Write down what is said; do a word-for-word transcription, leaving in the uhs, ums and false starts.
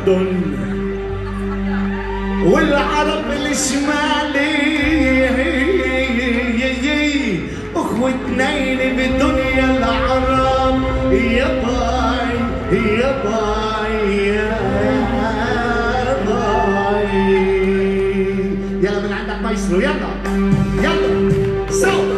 الأردن والعرب الشمالي أخوة اثنين بدنيا العرب يا باي يا باي يا باي. يلا من عندك مايسترو، يلا يلا سو